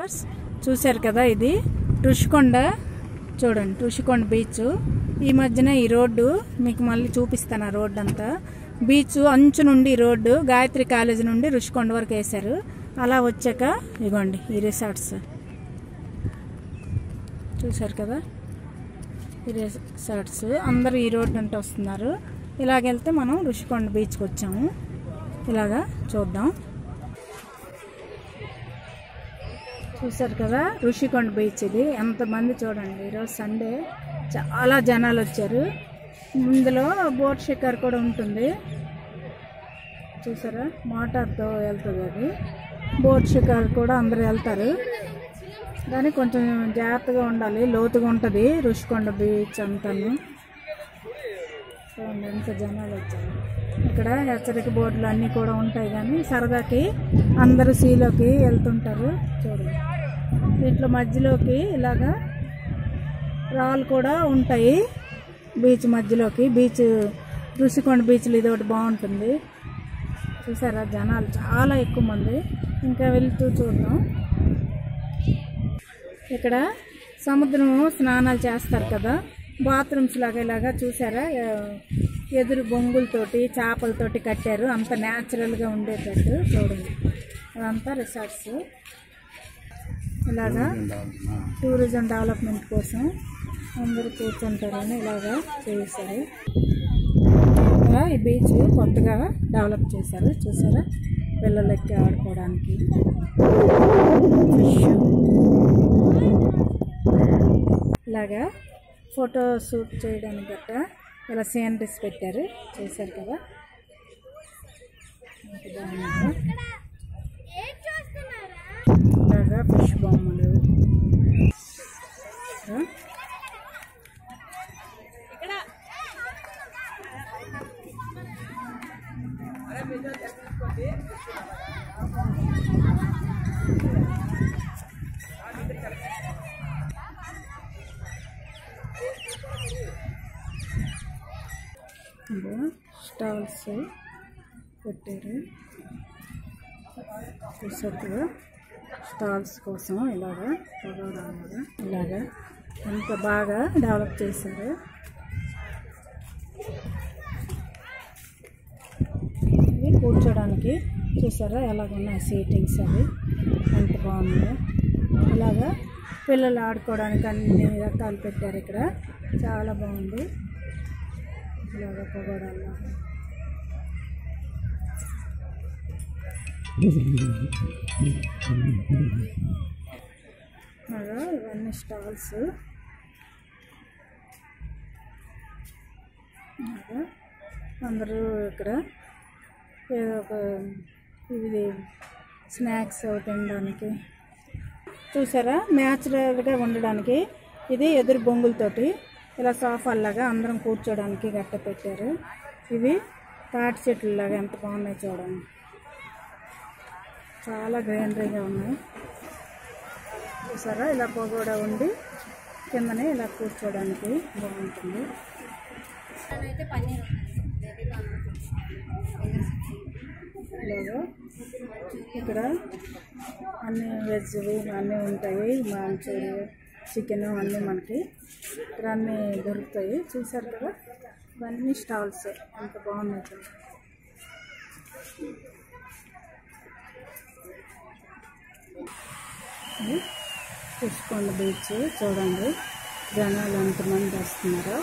Resorts చూశారు కదా. ఇది ఋషికొండ చూడండి, ఋషికొండ బీచ్. ఈ మధ్యన ఈ రోడ్డు మీకు మళ్ళీ చూపిస్తాను. ఆ రోడ్డు అంతా బీచ్ అంచు నుండి రోడ్డు గాయత్రి కాలేజ్ నుండి ఋషికొండ వరకు వేశారు. అలా వచ్చాక ఇగోండి ఈ రిసార్ట్స్ చూశారు కదా. ఈ రిసార్ట్స్ అందరూ ఈ రోడ్డు అంటే వస్తున్నారు. ఇలాగెళ్తే మనం ఋషికొండ బీచ్కి వచ్చాము. ఇలాగా చూద్దాం. చూసారు కదా ఋషికొండ బీచ్. ఇది ఎంతమంది చూడండి, ఈరోజు సండే చాలా జనాలు వచ్చారు. ఇందులో బోట్ షికార్ కూడా ఉంటుంది చూసారా, మోటార్తో వెళ్తుంది అది. బోట్ షికార్ కూడా అందరూ వెళ్తారు, కానీ కొంచెం జాగ్రత్తగా ఉండాలి, లోతుగా ఉంటుంది ఋషికొండ బీచ్ అంతాను. చూడండి ఎంత జనాలు వచ్చారు. ఇక్కడ హెచ్చరిక బోర్డులు అన్నీ కూడా ఉంటాయి, కానీ సరదాకి అందరూ సీలోకి వెళ్తుంటారు. చూడండి దీంట్లో మధ్యలోకి ఇలాగా రాళ్ళు కూడా ఉంటాయి బీచ్ మధ్యలోకి. బీచ్ ఋషికొండ బీచ్లో ఇది ఒకటి బాగుంటుంది చూసారా. జనాలు చాలా ఎక్కువ మంది. ఇంకా వెళ్తూ చూద్దాం. ఇక్కడ సముద్రం స్నానాలు చేస్తారు కదా, బాత్రూమ్స్ లాగా ఇలాగా చూసారా. ఎదురు బొంగులతోటి చేపలతోటి కట్టారు, అంత న్యాచురల్గా ఉండేటట్టు. చూడండి అదంతా రిసార్ట్స్. ఇలాగా టూరిజం డెవలప్మెంట్ కోసం అందరూ కూర్చుంటారని ఇలాగా చేశారు. ఈ బీచ్ కొత్తగా డెవలప్ చేశారు చూసారా, పిల్లలకి ఆడుకోవడానికి. ఇలాగా ఫోటో షూట్ చేయడానికి గట్ట ఇలా సీనరీస్ పెట్టారు చూసారు కదా. ఇలాగా ఫిష్ బొమ్మలు. స్టాల్స్ పెట్టారు చూసారు కదా. స్టాల్స్ కోసం ఇలాగా ఇలాగా ఎంత బాగా డెవలప్ చేశారు. ఇది కూర్చోడానికి చూసారా ఎలాగున్నాయి సీటింగ్స్, అవి ఎంత బాగుందో. ఇలాగా పిల్లలు ఆడుకోవడానికి అన్ని రకాలు పెట్టారు ఇక్కడ, చాలా బాగుంది. ఇలాగా పగోడాల్లో ఇవన్నీ స్టాల్స్. అందరూ ఇక్కడ ఏదో ఒక ఇది స్నాక్స్ తినడానికి చూసారా, న్యాచురల్గా ఉండడానికి. ఇది ఎదురు బొంగులతోటి ఇలా సోఫాల్లాగా అందరం కూర్చోడానికి గట్ట పెట్టారు. ఇవి తాటి చెట్లలాగా ఎంత బాగున్నాయి చూడండి, చాలా గ్రీనరీగా ఉన్నాయి చూసారా. ఇలా పొగ ఉండి కిందనే ఇలా కూర్చోడానికి బాగుంటుంది. ఇలాగా ఇక్కడ అన్ని వెజ్వి అన్నీ ఉంటాయి, మంచూరియా చికెన్ అన్నీ మనకి ఇక్కడ అన్నీ దొరుకుతాయి చూసారు కదా. ఇవన్నీ స్టాల్స్ ఎంత బాగున్నాయి చూడండి. ఋషికొండ బీచ్ చూడండి, జనాలు ఎంతమంది వస్తున్నారో.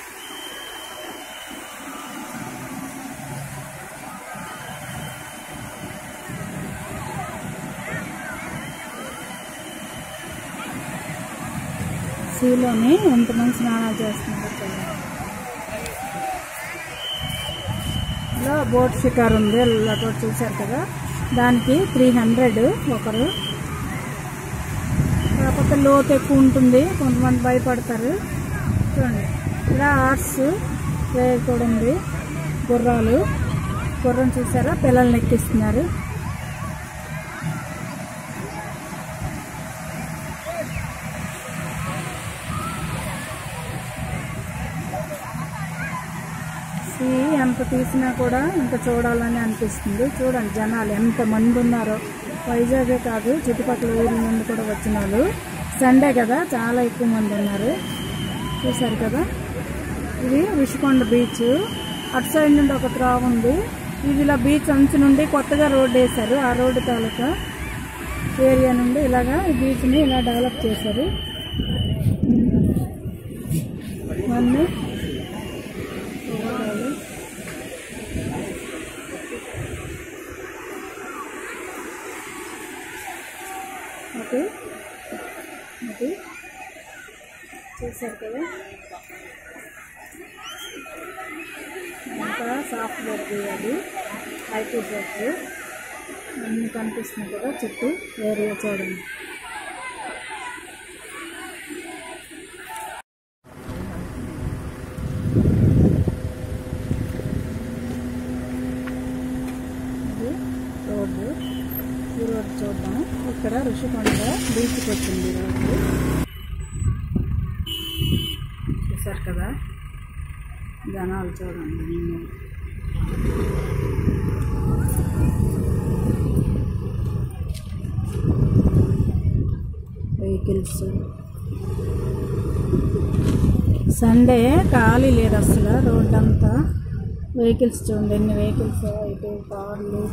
సీలోని ఎంతమంది స్నానాలు చేస్తున్నారు చూడండి. ఇలా బోట్ షికార్ ఉంది, ఇలా కూడా చూశారు కదా. దానికి 300 ఒకరు. కాకపోతే లోతు ఎక్కువ ఉంటుంది, కొంతమంది భయపడతారు. చూడండి ఇలా హార్స్ రేర్ కూడా ఉంది, గుర్రం చూసారా, పిల్లల్ని ఎక్కిస్తున్నారు. ఎంత తీసినా కూడా ఇంకా చూడాలని అనిపిస్తుంది. చూడండి జనాలు ఎంతమంది ఉన్నారో. వైజాగే కాదు చుట్టుపక్కల ఊర్ల నుండి కూడా వచ్చిన వాళ్ళు. సండే కదా చాలా ఎక్కువ మంది ఉన్నారు. చూసారు కదా, ఇది ఋషికొండ బీచ్. అటు సైడ్ నుండి ఒక త్రావ ఉంది. ఇది ఇలా బీచ్ అంచు నుండి కొత్తగా రోడ్డు వేశారు. ఆ రోడ్డు తాలూకా ఏరియా నుండి ఇలాగా ఈ బీచ్ని ఇలా డెవలప్ చేశారు. అన్నీ ఓకే ఓకే చూసారు కదా, అంతా సాఫ్ట్వేర్ అది ఐటీ జాబ్స్ అన్నీ కనిపిస్తుంది కదా చుట్టూ ఏరియా చూడండి. రోడ్డు, ఈ రోడ్డు చూద్దాం. ఇక్కడ ఋషికొండ బీచ్కి వచ్చింది రోడ్డు. చూసారు కదా, జనాలు చూడండి. వెహికల్స్ సండే ఖాళీ లేదు అసలు. రోడ్ అంతా వెహికల్స్ చూడండి, ఎన్ని వెహికల్స్, అయితే కార్లు.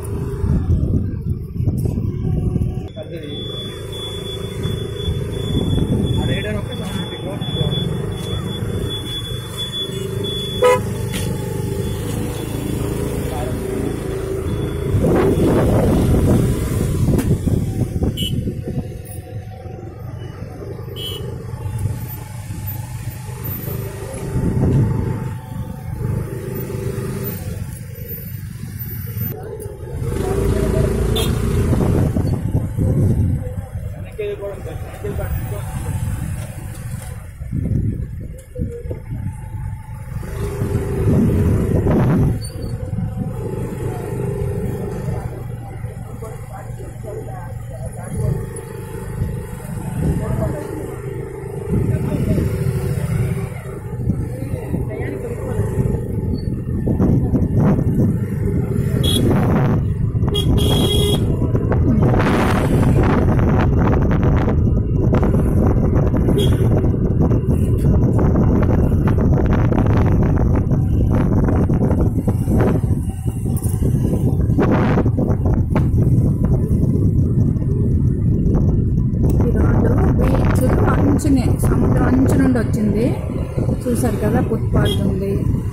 సముద్రం అంచు నుండి వచ్చింది. చూసారు కదా, ఫుట్పాత్ ఉంది,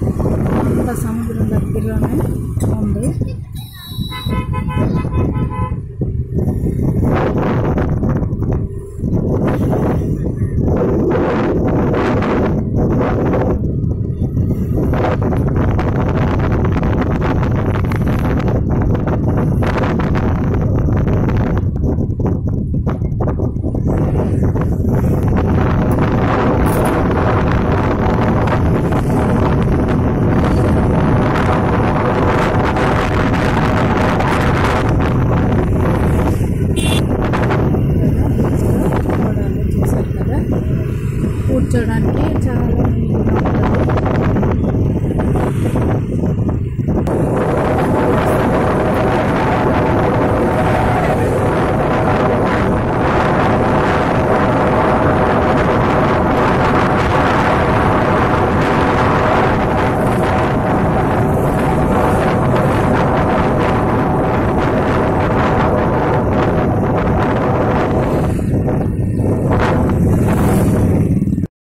అంతా సముద్రం దగ్గరలోనే ఉంది. కూర్చోడానికి చాలా